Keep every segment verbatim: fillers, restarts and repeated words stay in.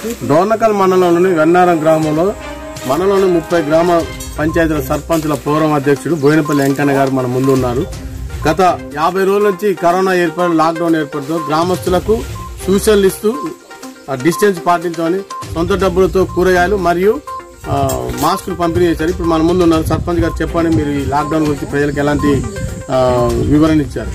డోర్నకల్ మండలంలోని వెన్నారం గ్రామంలో మనలోని ముప్పై గ్రామ పంచాయతీల సర్పంచుల ఫోరం అధ్యక్షుడు బోయినపల్లి వెంకన్న గారు మన ముందు ఉన్నారు. గత యాభై రోజుల నుంచి కరోనా ఏర్పడి లాక్డౌన్ ఏర్పడుతూ గ్రామస్తులకు సూచనలు ఇస్తూ డిస్టెన్స్ పాటించమని సొంత డబ్బులతో కూరగాయలు మరియు మాస్కులు పంపిణీ చేశారు. ఇప్పుడు మన ముందు ఉన్నారు. సర్పంచ్ గారు చెప్పండి, మీరు ఈ లాక్డౌన్ గురించి ప్రజలకు ఎలాంటి వివరణ ఇచ్చారు?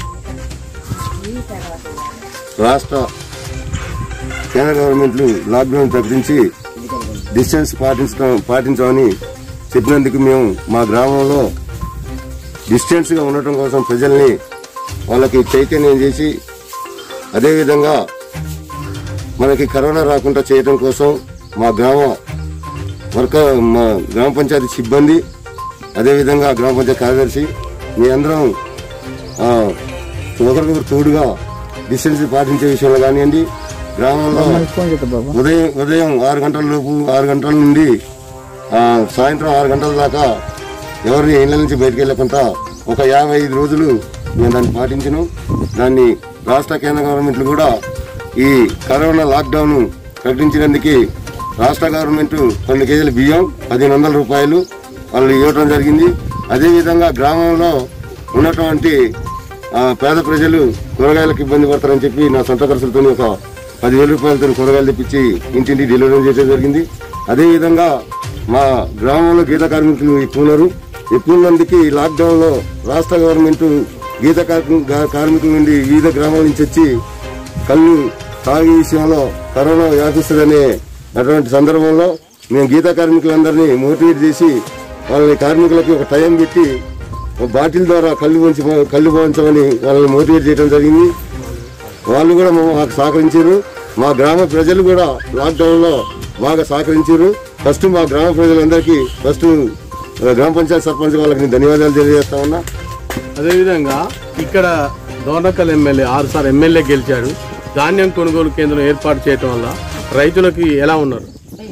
రాష్ట్ర కేంద్ర గవర్నమెంట్లు లాక్డౌన్ ప్రకటించి డిస్టెన్స్ పాటించడం పాటించమని చెప్పినందుకు మేము మా గ్రామంలో డిస్టెన్స్ గా ఉండటం కోసం ప్రజల్ని వాళ్ళకి చైతన్యం చేసి అదేవిధంగా మనకి కరోనా రాకుండా చేయడం కోసం మా గ్రామ వర్క మా గ్రామ పంచాయతీ సిబ్బంది అదేవిధంగా గ్రామ పంచాయతీ కార్యదర్శి మీ అందరం ఒకరికొకరు తోడుగా డిస్టెన్స్ పాటించే విషయంలో కానివ్వండి, గ్రామంలో ఉదయం ఉదయం ఆరు గంటల లోపు ఆరు గంటల నుండి సాయంత్రం ఆరు గంటల దాకా ఎవరిని ఇళ్ల నుంచి బయటకు వెళ్ళకుండా ఒక యాభై ఐదు రోజులు మేము దాన్ని పాటించినాం. దాన్ని రాష్ట్ర కేంద్ర గవర్నమెంట్లు కూడా ఈ కరోనా లాక్డౌన్ ప్రకటించినందుకు రాష్ట్ర గవర్నమెంట్ రెండు కేజీల బియ్యం పదిహేను వందల రూపాయలు వాళ్ళు ఇవ్వడం జరిగింది. అదేవిధంగా గ్రామంలో ఉన్నటువంటి పేద ప్రజలు కూరగాయలకు ఇబ్బంది పడతారని చెప్పి నా సొంత ఖర్చులతో ఒక పదివేల రూపాయలతో కూరగాయలు తెప్పించి ఇంటింటి డెలివరీ చేయడం జరిగింది. అదేవిధంగా మా గ్రామంలో గీత కార్మికులు ఎక్కువ ఉన్నారు. ఎక్కువ ఉన్నందుకు లాక్డౌన్ లో రాష్ట్ర గవర్నమెంట్ గీత కార్మికుల నుండి వివిధ గ్రామాల నుంచి వచ్చి కళ్ళు తాగే విషయంలో కరోనా వ్యాపిస్తుందనే అటువంటి సందర్భంలో మేము గీత కార్మికులందరినీ మోటివేట్ చేసి వాళ్ళని కార్మికులకి ఒక టైం పెట్టి బాటిల్ ద్వారా కళ్ళు పోంచి కళ్ళు పోంచమని వాళ్ళని మోటివేట్ చేయడం జరిగింది. వాళ్ళు కూడా మాకు సహకరించారు. మా గ్రామ ప్రజలు కూడా లాక్డౌన్ లో బాగా సహకరించారు. ఫస్ట్ మా గ్రామ ప్రజలందరికీ ఫస్ట్ గ్రామ పంచాయతీ సర్పంచ్ వాళ్ళకి నేను ధన్యవాదాలు తెలియజేస్తా ఉన్నా. అదేవిధంగా ఇక్కడ డోర్నకల్ ఎమ్మెల్యే ఆరు సార్ ఎమ్మెల్యే గెలిచాడు. ధాన్యం కొనుగోలు కేంద్రం ఏర్పాటు చేయడం వల్ల రైతులకి ఎలా ఉన్నారు?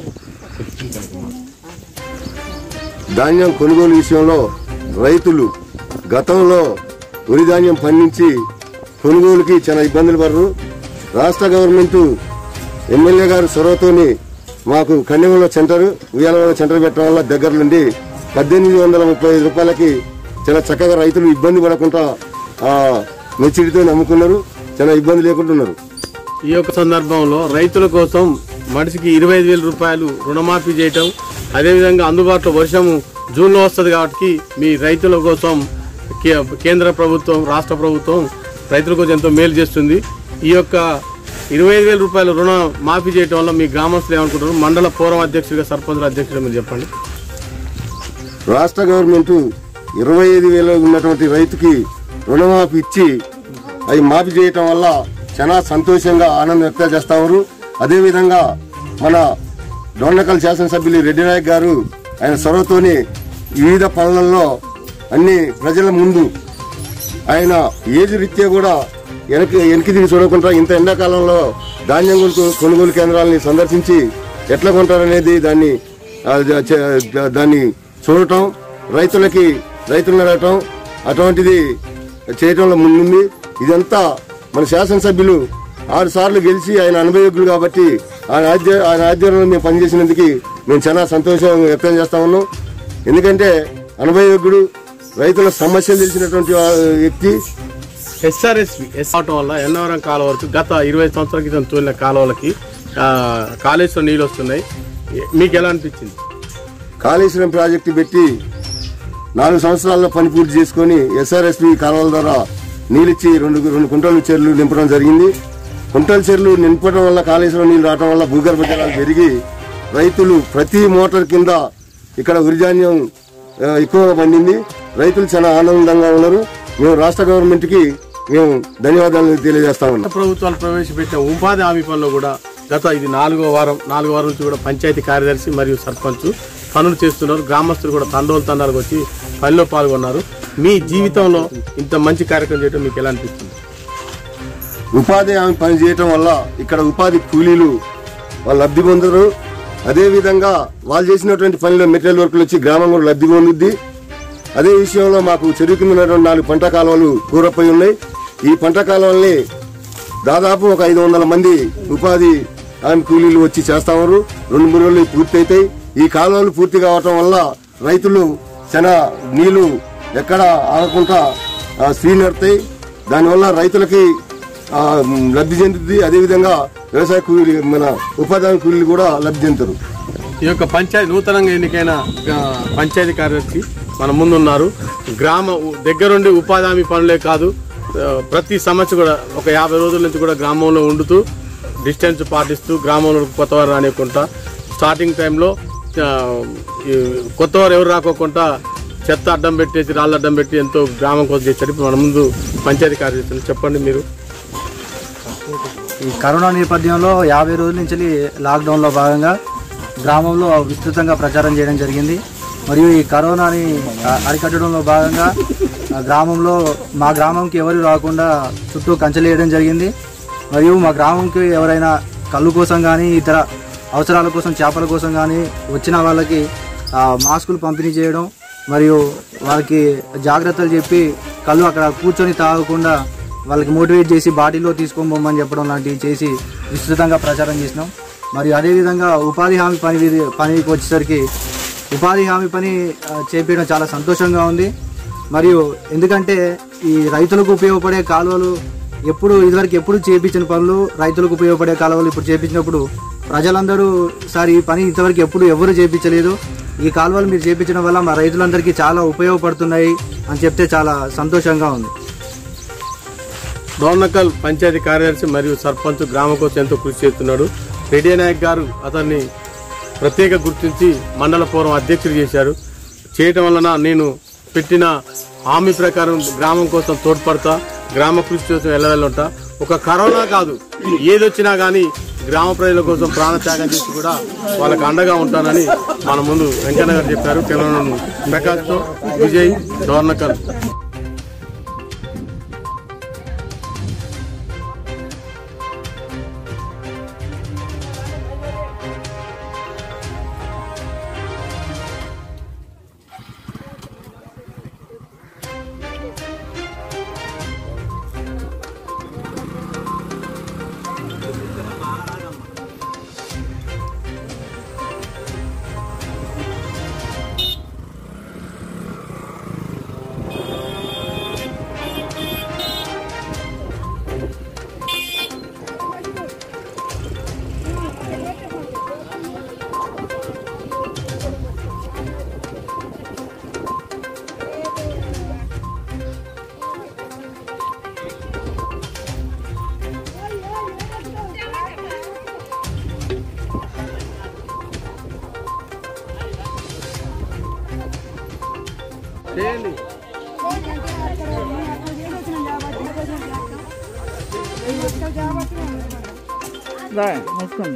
ధాన్యం కొనుగోలు విషయంలో రైతులు గతంలో వరి ధాన్యం పండించి కొనుగోలుకి చాలా ఇబ్బందులు పడరు. రాష్ట్ర గవర్నమెంట్ ఎమ్మెల్యే గారు చొరవతోని మాకు కన్నెమల సెంటర్ ఉయ్యాల సెంటర్ పెట్టడం వల్ల దగ్గర నుండి పద్దెనిమిది వందల ముప్పై ఐదు రూపాయలకి చాలా చక్కగా రైతులు ఇబ్బంది పడకుండా మెచ్చిడితో నమ్ముకున్నారు. చాలా ఇబ్బంది లేకుండా ఉన్నారు. ఈ యొక్క సందర్భంలో రైతుల కోసం మనిషికి ఇరవై ఐదు వేల రూపాయలు రుణమాఫీ చేయటం, అదేవిధంగా అందుబాటులో వర్షము జూన్లో వస్తుంది కాబట్టి మీ రైతుల కోసం కేంద్ర ప్రభుత్వం రాష్ట్ర ప్రభుత్వం రైతుల కోసం ఎంతో మేలు చేస్తుంది. ఈ యొక్క ఇరవై ఐదు వేల రూపాయల రుణ మాఫీ చేయడం వల్ల మీ గ్రామస్తులు ఏమనుకుంటారు? మండల ఫోరం అధ్యక్షుడిగా సర్పంచుల అధ్యక్షుడు మీరు చెప్పండి. రాష్ట్ర గవర్నమెంట్ ఇరవై ఐదు వేలు ఉన్నటువంటి రైతుకి రుణమాఫీ ఇచ్చి అవి మాఫీ చేయటం వల్ల చాలా సంతోషంగా ఆనందం వ్యక్తం చేస్తారు. అదేవిధంగా మన డోర్నకల్ శాసనసభ్యులు రెడ్డి నాయక్ గారు ఆయన చొరవతోని వివిధ పనులలో అన్ని ప్రజల ముందు ఆయన ఏజ్ రీత్యా కూడా వెనక్కి వెనక్కి తిరిగి చూడకుండా ఇంత ఎండాకాలంలో ధాన్యం కొనుగోలు కేంద్రాలని సందర్శించి ఎట్లా కొంటారనేది దాన్ని దాన్ని చూడటం, రైతులకి రైతులను అడగటం అటువంటిది చేయటంలో ముందుంది. ఇదంతా మన శాసనసభ్యులు ఆరు సార్లు గెలిచి ఆయన అనుభవజ్ఞులు కాబట్టి ఆయన ఆధ్య ఆయన ఆధ్వర్యంలో మేము పనిచేసినందుకు మేము చాలా సంతోషం వ్యక్తం చేస్తా ఉన్నాం. ఎందుకంటే అనుభవజ్ఞుడు, రైతుల సమస్యలు తెలిసినటువంటి వ్యక్తి. ఎస్ఆర్ఎస్పి ఎస్ అవటం వల్ల ఎన్నవరం కాలువ వరకు గత ఇరవై సంవత్సరాల క్రితం తోలిన కాలువలకి కాళేశ్వరం నీళ్ళు వస్తున్నాయి. మీకు ఎలా అనిపించింది? కాళేశ్వరం ప్రాజెక్టు పెట్టి నాలుగు సంవత్సరాల్లో పని పూర్తి చేసుకుని ఎస్ఆర్ఎస్పి కాలువల ద్వారా నీళ్ళిచ్చి రెండు రెండు కుంటల చెరువులు నింపడం జరిగింది. కుంటల చెరువులు నింపడం వల్ల కాళేశ్వరం నీళ్లు రావడం వల్ల భూగర్భ జలాలు పెరిగి రైతులు ప్రతి మోటార్ కింద ఇక్కడ ఉరిధాన్యం ఎక్కువగా పండింది. రైతులు చాలా ఆనందంగా ఉన్నారు. మేము రాష్ట్ర గవర్నమెంట్ కి మేము ధన్యవాదాలు తెలియజేస్తా ఉన్నాం. ప్రభుత్వాలు ప్రవేశపెట్టిన ఉపాధి హామీ పనులు కూడా గత ఇది నాలుగో వారం నాలుగో వారం నుంచి కూడా పంచాయతీ కార్యదర్శి మరియు సర్పంచ్ పనులు చేస్తున్నారు. గ్రామస్తులు కూడా తండోలు తండాలకు వచ్చి పనిలో పాల్గొన్నారు. మీ జీవితంలో ఇంత మంచి కార్యక్రమం చేయడం మీకు ఎలా అనిపిస్తుంది? ఉపాధి హామీ పని చేయటం వల్ల ఇక్కడ ఉపాధి కూలీలు వాళ్ళు లబ్ధి పొందరు. అదేవిధంగా వాళ్ళు చేసినటువంటి పనిలో మెటీరియల్ వర్కులు వచ్చి గ్రామం కూడా లబ్ధి పొందుద్ది. అదే విషయంలో మాకు చెరువు కింద ఉన్నటువంటి నాలుగు పంట కాలువలు కూరపోయి ఉన్నాయి. ఈ పంట కాలువల్ని దాదాపు ఒక ఐదు వందల మంది ఉపాధి హామీ కూలీలు వచ్చి చేస్తామన్నారు. రెండు మూడు రోజులు పూర్తి అవుతాయి. ఈ కాలువలు పూర్తి కావటం వల్ల రైతులు చాలా నీళ్లు ఎక్కడ ఆగకుండా స్త్రీ నడతాయి. దానివల్ల రైతులకి లబ్ధి చెందుతుంది. అదేవిధంగా వ్యవసాయ కూలీ మన ఉపాధి హామీ కూలీలు కూడా లబ్ధి చెందుతారు. ఈ యొక్క పంచాయతీ నూతనంగా ఎన్నికైన పంచాయతీ కార్యదర్శి మన ముందున్నారు. గ్రామ దగ్గరుండి ఉపాధి హామీ పనులే కాదు, ప్రతి సమస్య కూడా ఒక యాభై రోజుల నుంచి కూడా గ్రామంలో ఉండుతూ డిస్టెన్స్ పాటిస్తూ గ్రామంలో కొత్తవారు రానివ్వకుండా స్టార్టింగ్ టైంలో కొత్తవారు ఎవరు రాకోకుండా చెత్త అడ్డం పెట్టేసి రాళ్ళు అడ్డం పెట్టి ఎంతో గ్రామం కోసం చేశారు. ఇప్పుడు మన ముందు పంచాయతీ కార్యదర్శి చెప్పండి మీరు. ఈ కరోనా నేపథ్యంలో యాభై రోజుల నుంచి లాక్డౌన్లో భాగంగా గ్రామంలో విస్తృతంగా ప్రచారం చేయడం జరిగింది. మరియు ఈ కరోనాని అరికట్టడంలో భాగంగా గ్రామంలో మా గ్రామంకి ఎవరు రాకుండా చుట్టూ కంచెలు వేయడం జరిగింది. మరియు మా గ్రామంకి ఎవరైనా కళ్ళు కోసం కానీ ఇతర అవసరాల కోసం చేపల కోసం కానీ వచ్చిన వాళ్ళకి మాస్కులు పంపిణీ చేయడం మరియు వాళ్ళకి జాగ్రత్తలు చెప్పి కళ్ళు అక్కడ కూర్చొని తాగకుండా వాళ్ళకి మోటివేట్ చేసి బాటిల్లో తీసుకొని పోమని చెప్పడం లాంటివి చేసి విస్తృతంగా ప్రచారం చేసినాం. మరియు అదేవిధంగా ఉపాధి హామీ పని పనికి వచ్చేసరికి ఉపాధి హామీ పని చేపించడం చాలా సంతోషంగా ఉంది. మరియు ఎందుకంటే ఈ రైతులకు ఉపయోగపడే కాలువలు ఎప్పుడు ఇదివరకు ఎప్పుడు చేపించిన పనులు రైతులకు ఉపయోగపడే కాలువలు ఇప్పుడు చేపించినప్పుడు ప్రజలందరూ సార్ ఈ పని ఇంతవరకు ఎప్పుడు ఎవరు చేపించలేదు, ఈ కాలువలు మీరు చేపించడం వల్ల మా రైతులందరికీ చాలా ఉపయోగపడుతున్నాయి అని చెప్తే చాలా సంతోషంగా ఉంది. డోర్నకల్ పంచాయతీ కార్యదర్శి మరియు సర్పంచ్ గ్రామం కోసం ఎంతో కృషి చేస్తున్నాడు. రెడ్డి నాయక్ గారు అతన్ని ప్రత్యేక గుర్తించి మండల ఫోరం అధ్యక్షుడు చేశారు. చేయటం వలన నేను పెట్టిన హామీ ప్రకారం గ్రామం కోసం తోడ్పడతా, గ్రామ కృషి కోసం వెళ్ళవెళ్ళుంటా. ఒక కరోనా కాదు, ఏదొచ్చినా కానీ గ్రామ ప్రజల కోసం ప్రాణత్యాగం చేసి కూడా వాళ్ళకి అండగా ఉంటానని మన ముందు వెంకన్న గారు చెప్పారు. కెమెరామెన్ ప్రకాష్తో Vijay, Dornakal. Vai, mas como?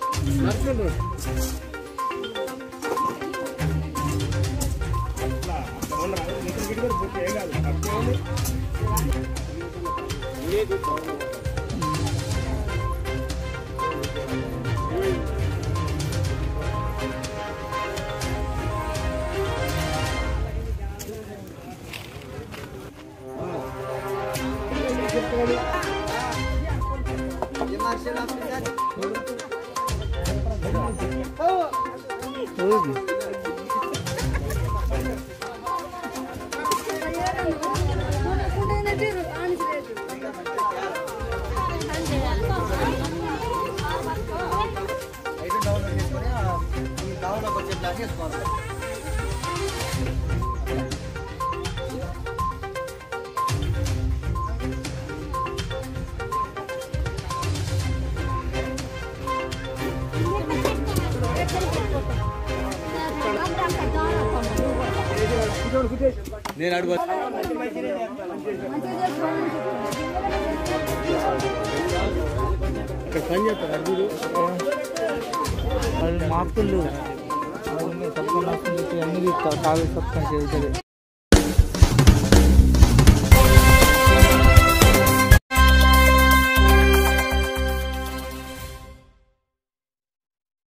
నేను అడుగు పని చేస్తారు అడుగుడు వాళ్ళు మాపులు తప్పకుండా అన్ని కాగజ్ పత్రం చేయాలి.